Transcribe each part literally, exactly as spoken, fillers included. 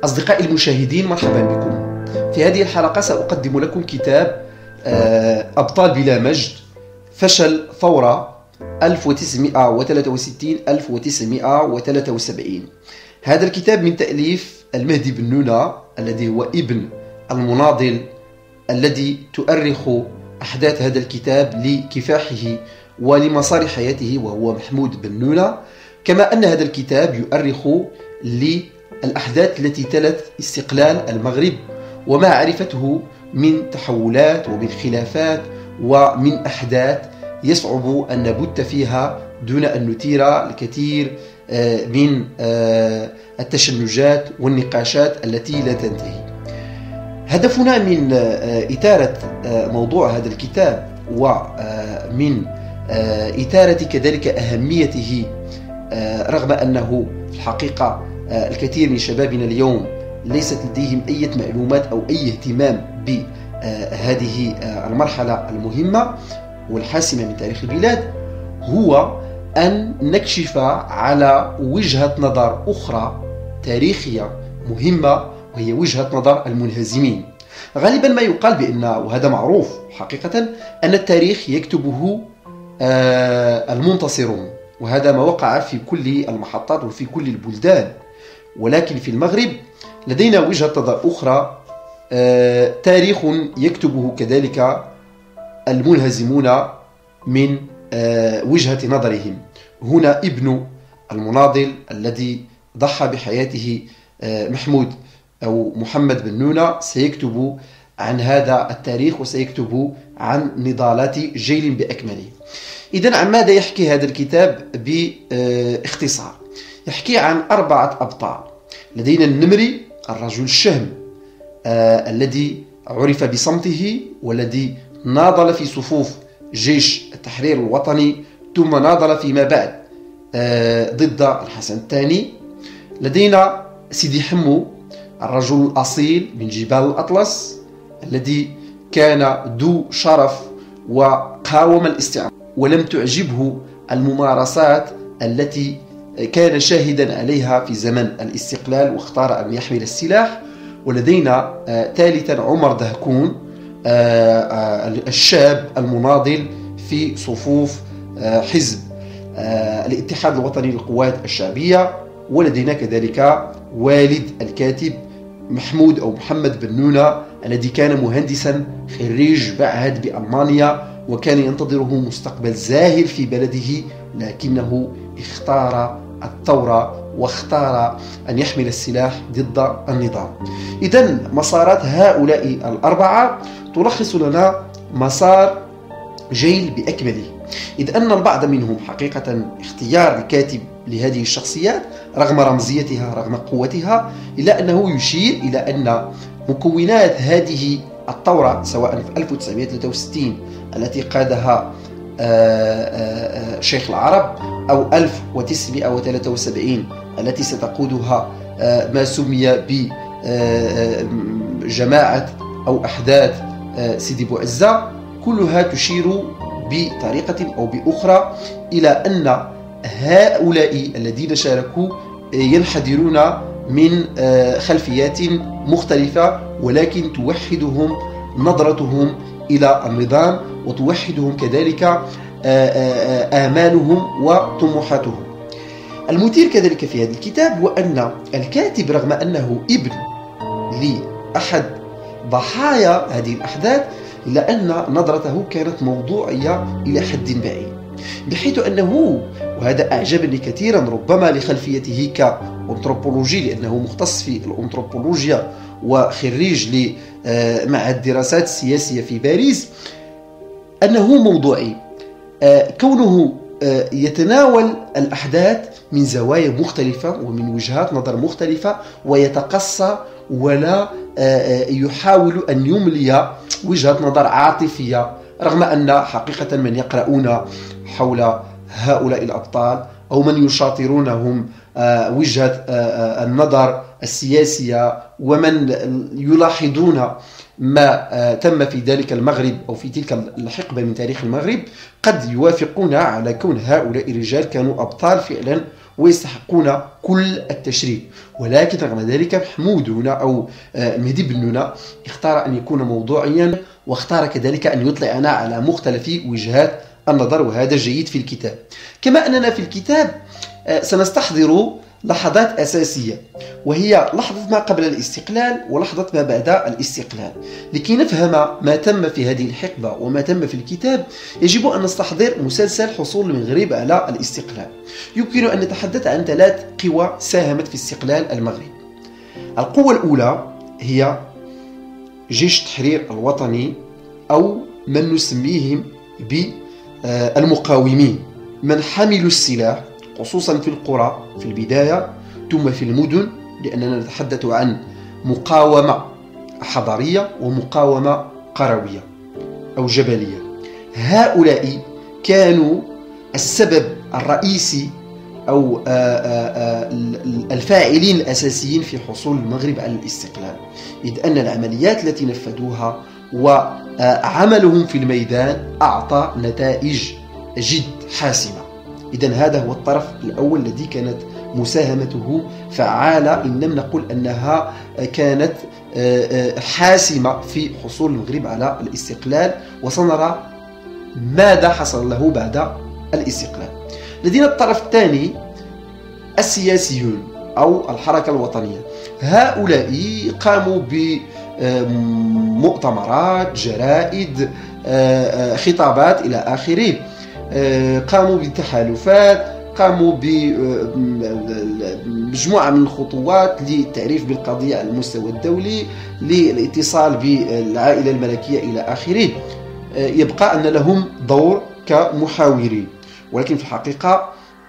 أصدقائي المشاهدين، مرحبا بكم. في هذه الحلقة سأقدم لكم كتاب أبطال بلا مجد، فشل ثورة ألف وتسعمائة وثلاثة وستين إلى ألف وتسعمائة وثلاثة وسبعين. هذا الكتاب من تأليف المهدي بن نونة الذي هو ابن المناضل الذي تؤرخ أحداث هذا الكتاب لكفاحه ولمسار حياته، وهو محمود بن نونة. كما أن هذا الكتاب يؤرخ للأحداث التي تلت استقلال المغرب وما عرفته من تحولات ومن خلافات ومن أحداث يصعب أن نبت فيها دون أن نثير الكثير من التشنجات والنقاشات التي لا تنتهي. هدفنا من إثارة موضوع هذا الكتاب ومن إثارة كذلك أهميته، رغم أنه في الحقيقة الكثير من شبابنا اليوم ليست لديهم أي معلومات أو أي اهتمام بهذه المرحلة المهمة والحاسمة من تاريخ البلاد، هو أن نكشف على وجهة نظر أخرى تاريخية مهمة، وهي وجهة نظر المنهزمين. غالبا ما يقال بأن، وهذا معروف حقيقة، أن التاريخ يكتبه المنتصرون، وهذا ما وقع في كل المحطات وفي كل البلدان. ولكن في المغرب لدينا وجهة نظر أخرى، تاريخ يكتبه كذلك المنهزمون من وجهة نظرهم. هنا ابن المناضل الذي ضحى بحياته محمود أو محمد بن نونة سيكتب عن هذا التاريخ وسيكتب عن نضالات جيل بأكمله. إذن عن ماذا يحكي هذا الكتاب باختصار؟ يحكي عن أربعة أبطال. لدينا النمري، الرجل الشهم آه الذي عرف بصمته والذي ناضل في صفوف جيش التحرير الوطني، ثم ناضل فيما بعد آه ضد الحسن الثاني. لدينا سيدي حمو، الرجل الأصيل من جبال الأطلس الذي كان ذو شرف وقاوم الاستعمار ولم تعجبه الممارسات التي كان شاهدا عليها في زمن الاستقلال واختار أن يحمل السلاح. ولدينا آه ثالثا عمر دهكون، آه آه الشاب المناضل في صفوف آه حزب آه الاتحاد الوطني للقوات الشعبية. ولدينا كذلك والد الكاتب محمود أو محمد بن نونة الذي كان مهندسا خريج معهد بألمانيا، وكان ينتظره مستقبل زاهر في بلده، لكنه اختار الثورة واختار أن يحمل السلاح ضد النظام. إذن مسارات هؤلاء الأربعة تلخص لنا مسار جيل بأكمله، إذ أن البعض منهم حقيقة اختيار الكاتب لهذه الشخصيات رغم رمزيتها رغم قوتها، إلا أنه يشير إلى أن مكونات هذه الثورة سواء في ألف وتسعمائة وثلاثة وستين التي قادها شيخ العرب أو ألف وتسعمائة وثلاثة وسبعين التي ستقودها ما سمي بجماعة أو أحداث سيدي بوعزة، كلها تشير بطريقة أو بأخرى إلى أن هؤلاء الذين شاركوا ينحدرون من خلفيات مختلفة، ولكن توحدهم نظرتهم إلى النظام وتوحدهم كذلك آمالهم وطموحاتهم. المثير كذلك في هذا الكتاب هو أن الكاتب رغم أنه ابن لأحد ضحايا هذه الأحداث، إلا أن نظرته كانت موضوعية إلى حد بعيد، بحيث أنه، وهذا أعجبني كثيرا ربما لخلفيته كأنثروبولوجي لأنه مختص في الأنثروبولوجيا وخريج لمعهد الدراسات السياسية في باريس، أنه موضوعي، كونه يتناول الأحداث من زوايا مختلفة ومن وجهات نظر مختلفة ويتقصى، ولا يحاول أن يملي وجهة نظر عاطفية، رغم أن حقيقة من يقرؤون حول هؤلاء الأبطال أو من يشاطرونهم وجهة النظر السياسية ومن يلاحظون ما تم في ذلك المغرب أو في تلك الحقبة من تاريخ المغرب قد يوافقون على كون هؤلاء الرجال كانوا أبطال فعلا ويستحقون كل التشريف. ولكن رغم ذلك محمود هنا أو مهدي بنونا اختار أن يكون موضوعيا، واختار كذلك أن يطلعنا على مختلف وجهات النظر، وهذا جيد في الكتاب. كما أننا في الكتاب سنستحضر لحظات أساسية، وهي لحظة ما قبل الاستقلال ولحظة ما بعد الاستقلال. لكي نفهم ما تم في هذه الحقبة وما تم في الكتاب يجب أن نستحضر مسلسل حصول المغرب على الاستقلال. يمكن أن نتحدث عن ثلاث قوى ساهمت في استقلال المغرب. القوة الأولى هي جيش التحرير الوطني، أو من نسميهم بالمقاومين، من حملوا السلاح خصوصا في القرى في البداية ثم في المدن، لأننا نتحدث عن مقاومة حضارية ومقاومة قروية أو جبلية. هؤلاء كانوا السبب الرئيسي أو الفاعلين الأساسيين في حصول المغرب على الاستقلال، إذ أن العمليات التي نفذوها وعملهم في الميدان أعطى نتائج جد حاسمة. إذن هذا هو الطرف الأول الذي كانت مساهمته فعالة، إن لم نقل أنها كانت حاسمة في حصول المغرب على الاستقلال، وسنرى ماذا حصل له بعد الاستقلال. لدينا الطرف الثاني السياسيون أو الحركة الوطنية. هؤلاء قاموا بمؤتمرات، جرائد، خطابات إلى آخره، قاموا بتحالفات، قاموا بمجموعة من الخطوات للتعريف بالقضية على المستوى الدولي، للاتصال بالعائلة الملكية إلى آخره. يبقى أن لهم دور كمحاورين، ولكن في الحقيقة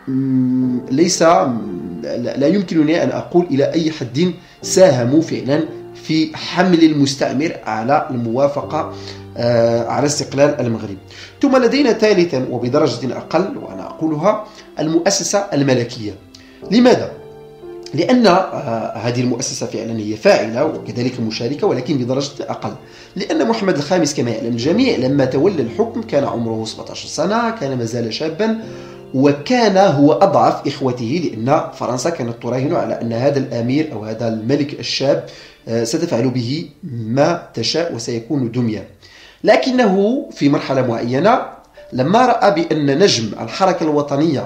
ليس لا يمكنني أن أقول إلى أي حد ساهموا فعلا في حمل المستعمر على الموافقة على استقلال المغرب. ثم لدينا ثالثا وبدرجة أقل، وأنا أقولها المؤسسة الملكية. لماذا؟ لأن هذه المؤسسة فعلا هي فاعلة وكذلك مشاركة، ولكن بدرجة أقل. لأن محمد الخامس كما يعلم الجميع لما تولى الحكم كان عمره سبعة عشر سنة، كان مازال شابا، وكان هو أضعف إخوته، لأن فرنسا كانت تراهن على أن هذا الأمير أو هذا الملك الشاب ستفعل به ما تشاء وسيكون دميا. لكنه في مرحلة معينة لما رأى بأن نجم الحركة الوطنية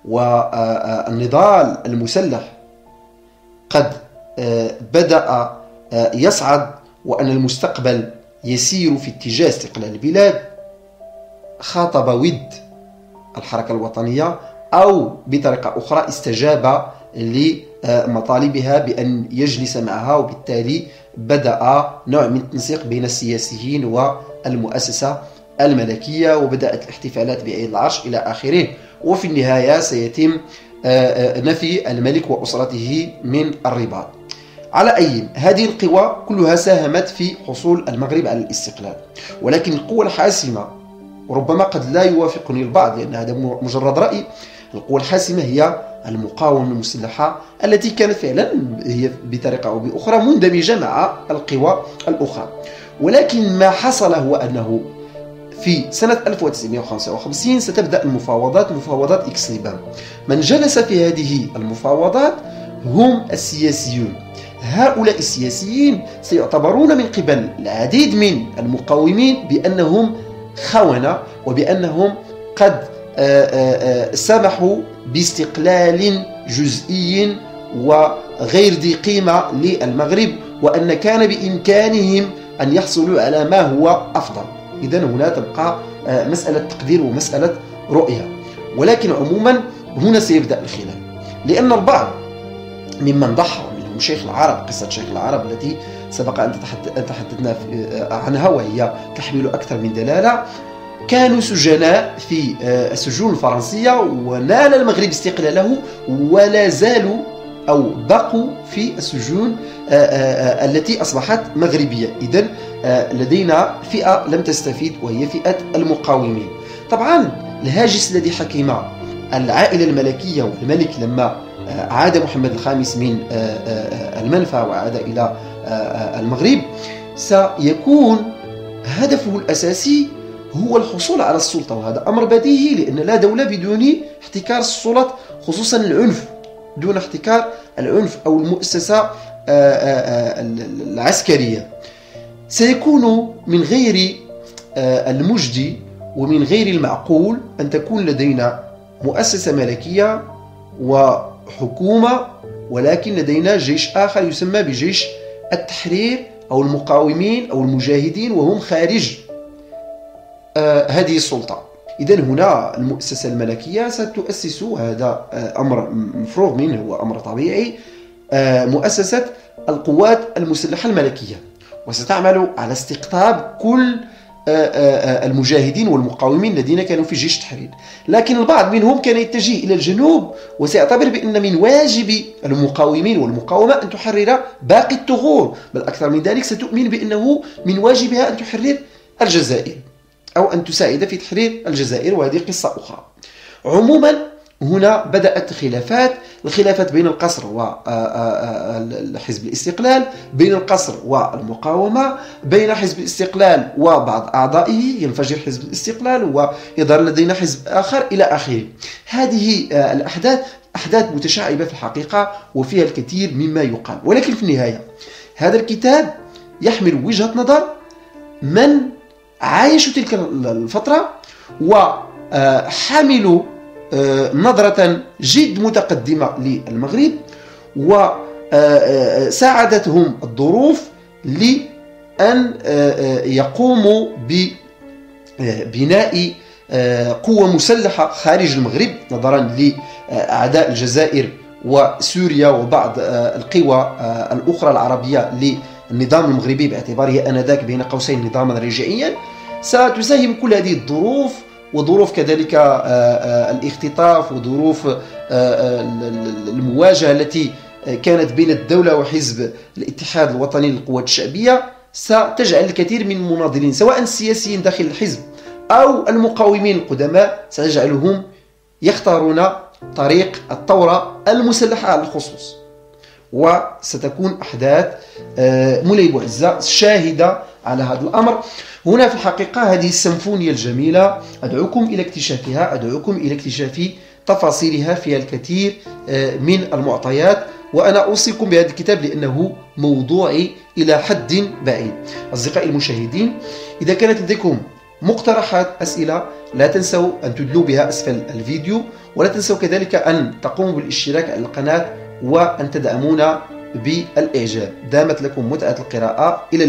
والنضال المسلح قد بدأ يصعد، وأن المستقبل يسير في اتجاه استقلال البلاد، خاطب ود الحركة الوطنية، أو بطريقة أخرى استجاب لمطالبها بأن يجلس معها، وبالتالي بدأ نوع من التنسيق بين السياسيين والمؤسسة الملكية، وبدأت الاحتفالات بعيد العرش إلى آخره. وفي النهاية سيتم نفي الملك وأسرته من الرباط. على أي هذه القوى كلها ساهمت في حصول المغرب على الاستقلال، ولكن القوة الحاسمة، وربما قد لا يوافقني البعض لأن هذا مجرد رأي، القوة الحاسمة هي المقاومة المسلحة التي كانت فعلا هي بطريقة أو بأخرى مندمجة مع القوى الأخرى. ولكن ما حصل هو أنه في سنة ألف وتسعمائة وخمسة وخمسين ستبدأ المفاوضات، مفاوضات إكس لبام. من جلس في هذه المفاوضات هم السياسيون. هؤلاء السياسيين سيعتبرون من قبل العديد من المقاومين بأنهم خونة، وبأنهم قد سمحوا باستقلال جزئي وغير ذي قيمة للمغرب، وأن كان بإمكانهم أن يحصلوا على ما هو أفضل. إذن هنا تبقى مسألة تقدير ومسألة رؤية. ولكن عموما هنا سيبدأ الخلاف، لأن البعض ممن ضحى، منهم شيخ العرب، قصة شيخ العرب التي سبق أن تحدثنا عنها وهي تحمل أكثر من دلالة، كانوا سجناء في السجون الفرنسية، ونال المغرب استقلاله ولا زالوا أو بقوا في السجون التي أصبحت مغربية. إذن لدينا فئة لم تستفيد وهي فئة المقاومين. طبعا الهاجس الذي حكم العائلة الملكية والملك لما عاد محمد الخامس من المنفى وعاد إلى المغرب سيكون هدفه الأساسي هو الحصول على السلطة، وهذا أمر بديهي لأن لا دولة بدون احتكار السلطات، خصوصا العنف، دون احتكار العنف أو المؤسسة العسكرية. سيكون من غير المجدي ومن غير المعقول أن تكون لدينا مؤسسة ملكية وحكومة، ولكن لدينا جيش آخر يسمى بجيش التحرير أو المقاومين أو المجاهدين، وهم خارج آه هذه السلطة. إذن هنا المؤسسة الملكية ستؤسس، هذا آه أمر مفروغ منه، هو أمر طبيعي، آه مؤسسة القوات المسلحة الملكية، وستعمل على استقطاب كل المجاهدين والمقاومين الذين كانوا في جيش التحرير. لكن البعض منهم كان يتجه إلى الجنوب وسيعتبر بأن من واجب المقاومين والمقاومة أن تحرر باقي الثغور، بل أكثر من ذلك ستؤمن بأنه من واجبها أن تحرر الجزائر أو أن تساعد في تحرير الجزائر، وهذه قصة أخرى. عموما هنا بدأت خلافات، الخلافات بين القصر وحزب الاستقلال، بين القصر والمقاومة، بين حزب الاستقلال وبعض أعضائه، ينفجر حزب الاستقلال ويظهر لدينا حزب آخر إلى آخره. هذه الأحداث أحداث متشعبة في الحقيقة وفيها الكثير مما يقال، ولكن في النهاية هذا الكتاب يحمل وجهة نظر من عايشوا تلك الفترة وحملوا نظرة جد متقدمة للمغرب، وساعدتهم الظروف لأن يقوموا ببناء قوة مسلحة خارج المغرب نظرا لأعداء الجزائر وسوريا وبعض القوى الأخرى العربية للنظام المغربي باعتباره آنذاك بين قوسين نظاما رجعيا. ستساهم كل هذه الظروف وظروف كذلك الاختطاف وظروف المواجهة التي كانت بين الدولة وحزب الاتحاد الوطني للقوات الشعبية، ستجعل الكثير من المناضلين سواء السياسيين داخل الحزب أو المقاومين القدماء ستجعلهم يختارون طريق الثورة المسلحة على الخصوص. وستكون أحداث مولاي بوعزة شاهدة على هذا الأمر. هنا في الحقيقة هذه السيمفونية الجميلة أدعوكم إلى اكتشافها، أدعوكم إلى اكتشاف تفاصيلها، فيها الكثير من المعطيات، وأنا أوصيكم بهذا الكتاب لأنه موضوعي إلى حد بعيد. أصدقائي المشاهدين، إذا كانت لديكم مقترحات أسئلة لا تنسوا أن تدلوا بها أسفل الفيديو، ولا تنسوا كذلك أن تقوموا بالاشتراك على القناة وأن تدعمونا بالإعجاب. دامت لكم متعة القراءة، إلى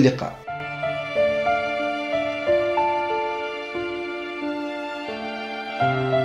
اللقاء.